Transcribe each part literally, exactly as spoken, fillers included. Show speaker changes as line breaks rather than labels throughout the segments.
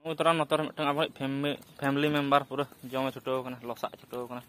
Uteran motor mitang apa family family member pura jom cuto kana losak cuto kana.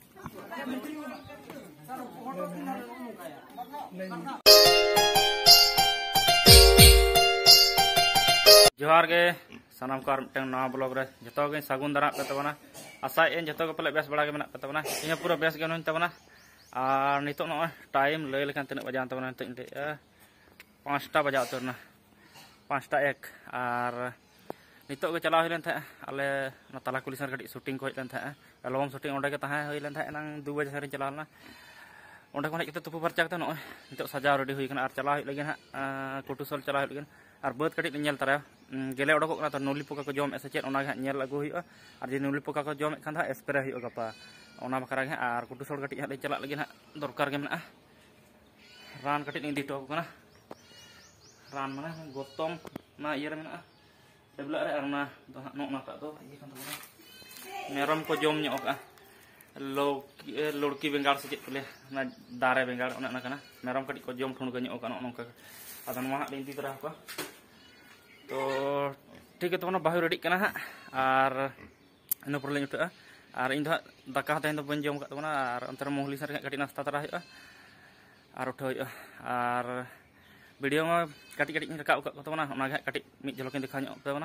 Johar ge sanam kar mitang nawa blog re joto ge sagun dara pe tabana asa en joto ge pale bes bada ge menak pe tabana inya pura bes ge non tabana ar nitok no time lay lekan tinak bajan tabana ntik ntik पाँचटा बजा उतरना पाँचटा एक और नितो के चला हुई था आले ताला कुली सर कटी शूटिंग को हजन था एलबम शूटिंग ओंडे के तहां हुई लेन था नंग दो बजे सर चलाना ओंडे को हेज तुपु फरचा कते नय नितो सजाव रेडी हुई और चला हुई लगिन कुटुसल चला हुई लगिन और बद कटी नेल तारा गेले ओडक तो नूली पोका को जम से चेत ओना नेल लागू हुई और जे नूली पोका को जम खान स्प्रे हुई गपा ओना बखरा गे और कुटुसल कटी हाले चला लगिन दरकार गे मेना रान कटी इदी टॉप कना रान माने गोतम ना इयर मेना टेबल रे arna नो नाटा तो ये खान तबना मेरम को जम ᱧᱚᱜ का लुड़की बेंगाड़ से चेत ले ना दारे बेंगाड़ ओना ना kana मेरम कटी को जम ठुन को ᱧᱚᱜ का नोंका आदा नवा हां इदी तरा को तो ठीक है तो बाहु रेडी kana हा और इन पर ले उठा और इन दो दाका तेन तो बन जम का तबना और अंतर मोहली सर कटी नास्ता तरा हुआ और उठो और वीडियो में कटी कटी रखा तबना कटी मिट झलक देखा तबना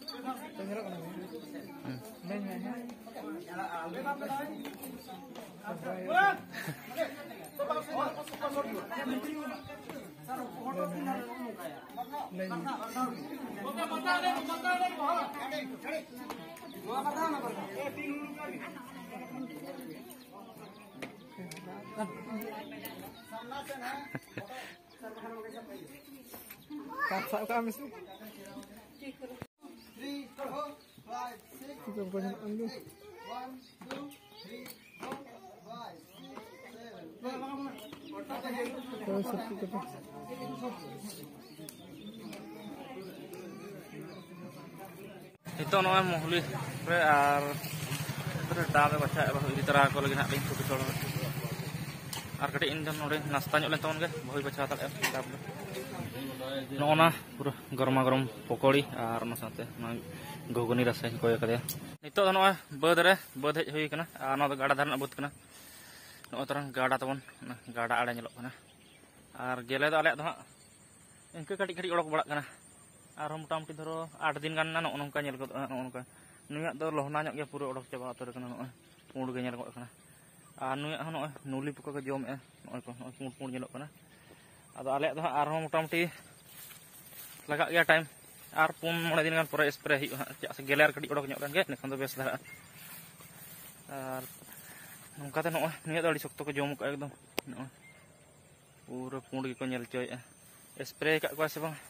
Kakak kami sih. Kita banyak anu. Terus seperti itu.
Itu namanya mohli pre ar pre dabe baca bahu di tera ko lagi nak link tu betul. Ar kadi injam nore nasta nyok len ton ge bahu baca tak dab. नोना पूरा गरमा गरम पकौड़ी और ना साथे घुगनी रस कोय कदे नितो नो बद रे बद हेज हुई कना आ नो गाडा धारना बद कना नो तरन गाडा तबन गाडा आड़े ñelok कना और गेले दो आले दो हा इनके कटी कटी ओडक बड़ा कना और मोटामुटी धरो आठ दिन गान नो नोंका ñel गद नोंका नुया दो लोहना ñok गे पूरा ओडक चाबा उतर कना नो पुंड गे ñel गद कना और नुया नो नुली पुका को जम ए नो को पुंड पुंड ñelok कना आदो आले दो और मोटामुटी लगा गया टाइम और पुन मोड़े दिन गान पूरा स्प्रे से गेले कटी ओडक गे नेखान दो बेस धारा और नौकाते नो निया दो शक्त को जम का एकदम नो पूरा पुंड गे को नेल चोय स्प्रे का को से बांग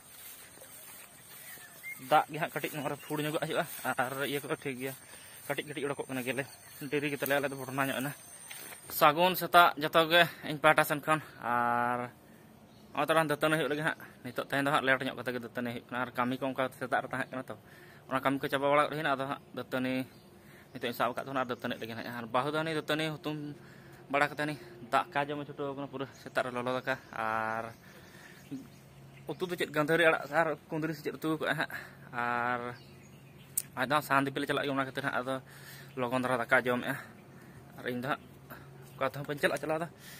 दाग गे हा कटी नोरा फुड़ ᱧᱚᱜ हुआ और ये को ठीक गया कटी कटी ओडक कना गेले डेरी के तले आले दो बटना ᱧᱚᱜ ना सागुन सेता जतो गे इन पाटा सन खन और तरह दतने लगे हाँ नित तेन लेट ᱧᱚᱜ कते दतने और कमी को उनका सेता तहत तो कमी को चाबा बड़ा रही अद दतनी नित साब का दतने लगे और बाहु दानी दतनी हुतुम बड़ा कते दाका जम छुटो पूरा सेता ललो दाका और उतु तो चेत गंधरी आड़ा और कुंदरी से चेत उतु को और आज सान दिपले चला खातिर अद लगन धारा दाका जमे और इन कथा बन चला चला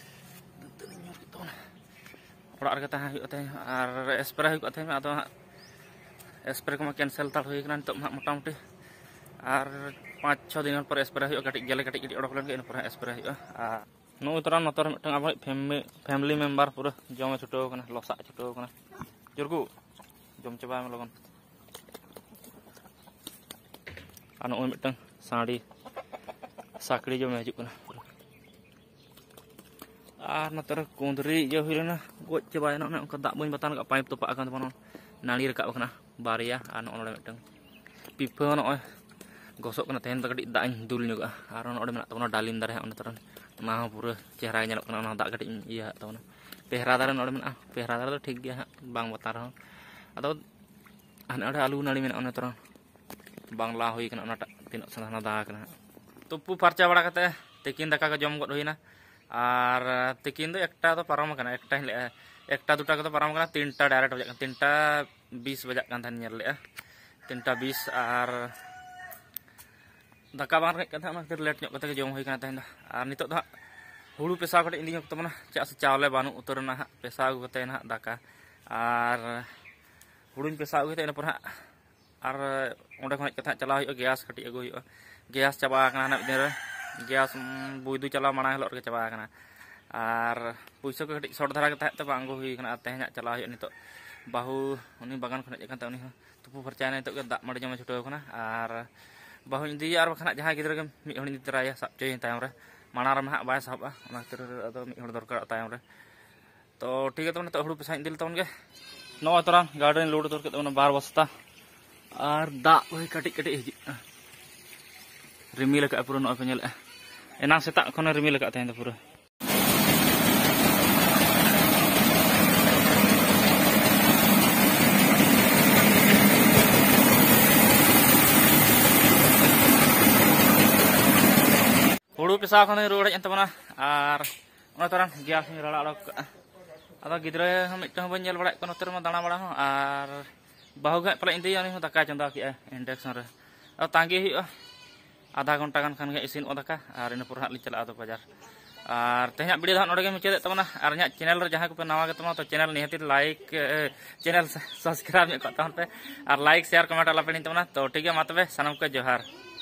और स्प्रे अद स्प्रे को कैंसल तार हुई मोटामुटी और पाँच छः दिन पर स्प्रे कटी गेले कटी कटी ओडक लेन पर स्प्रे नो तरह नतर मिटन अब फैमिली मेम्बर पूरा जमे छुटो लसा छुटो जुरगु जम चाबा लगन और नो मिटन साड़ी साकड़ी जमे हजु और नतर कुंदरी जो हुई लेना गज चाबायना उनका दाग बन बतान का पाइप तोपा तबन नाली रकाब बारिया और नोड़े मिटन पिफा नो गसक तेहन तो कटी दाग दुल ᱧᱚᱜᱟ और नोड़े मेना तबन डालिम दारे उन तरन ना पूरा चेहरा ñelok kana दाग कटी इया तबन पेहरा दारे नोड़े मेना पेहरा दारे तो ठीक गया बांग बता रहा अदो हाने अड़े आलू नाली मेना उन तरन बांगला हुई kana उनाटा तिना सना दा kana तुपु फरचा बड़ा कते तिकिन दाका को जम गद हुईना और तिकिन दो एकटा तो पारम करना एकटा एकटा दुटा को तो पारम करना तीनटा डायरेक्ट बजा तीनटा बीस बजा कान थान नेल ले तीनटा बीस और दाका बांग रेज कथा ना लेट ᱧᱚᱜ कते जम हुई तेहन और नित हुड़ू पेसा कटे इंदी तबना चा से चावले बानू उतर ना पेसा अगू कते ना दाका और हुड़ूñ पेसा अगू कते पर और ओंडे खन कथा चला हुई गैस कटी अगू हुई गैस चाबा ना ना दिन गैस बुईदू चला माना हलो रे चाबा ना और पैसा को कटी शॉर्ट धरा के तहत बांग हुई कना तेहन चला हुई नित बाहू उनी बागान खन जकन उनी तुपु फरचा नित दाग माड़ी जमे छुटो कना और बाहू इंदी और बखना जहां गिद्रा के मिद हणी तराया सब चोय तायम रे माना रे हां बाय साबा ओना खतिर अदो मिद हण दरकार तायम रे तो ठीक है तो नित हुड़ू पेसा दिल तवन गे नो तरह गार्डन लोड दर के बार बस्ता और दा ओय कटी कटी हिजु रिमिल का पूरा नो पे नेल एना सेता खन रिमिल का तेन पूरा हुड़ू पेसा खन रोड हज तबना और ओना तरह गैस रड़ा अड़क अदा गिद्रा मिटन बन नेल बड़ा नोते मा दाना बड़ा और बाहू गा पला इंदी उनी दाका चंदा के इंडक्शन रे और तांगे हुआ आधा घंटा गान खान इसिन दाका और इन पर हाली चला दो बाजार और तेहना वीडियो दा नोडे मुचाद तबना और इन चैनल रे जहां को पे नवा के तबना तो चैनल निहती लाइक चैनल सब्सक्राइब में करता पे और लाइक शेयर कमेंट अला पे तबना तो ठीक है मा तबे सनम को जोहार।